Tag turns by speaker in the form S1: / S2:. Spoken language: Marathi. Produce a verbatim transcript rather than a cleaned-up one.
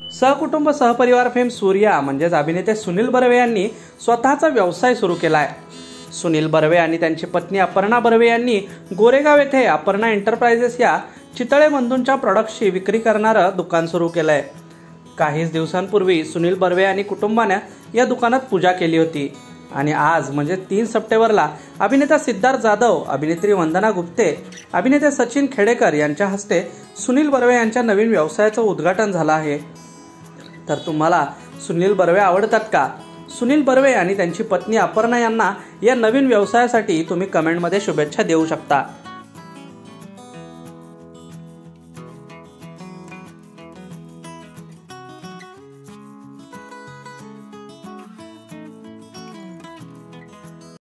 S1: सहकुटुंब सहपरिवार फेम सूर्या म्हणजेच अभिनेते सुनील बर्वे यांनी स्वतःचा व्यवसाय सुरू केला आहे। सुनील बर्वे आणि त्यांची पत्नी अपर्णा बर्वे यांनी गोरेगाव येथे अपर्णा एंटरप्राइजेस या चितळे बंधूंच्या प्रॉडक्ट्सची विक्री करणारं दुकान सुरू केलं आहे। काहीच दिवसांपूर्वी सुनील बर्वे आणि कुटुंबाने या दुकानात पूजा केली होती आणि आज म्हणजे तीन सप्टेंबरला अभिनेता सिद्धार्थ जाधव, अभिनेत्री वंदना गुप्ते, अभिनेते सचिन खेडेकर यांच्या हस्ते सुनील बर्वे यांच्या नवीन व्यवसायाचं उद्घाटन झालं आहे। तर तुम्हाला सुनील बर्वे आवडतात का? सुनील बर्वे आणि त्यांची पत्नी अपर्णा यांना या नवीन व्यवसायासाठी तुम्ही कमेंटमध्ये शुभेच्छा देऊ शकता।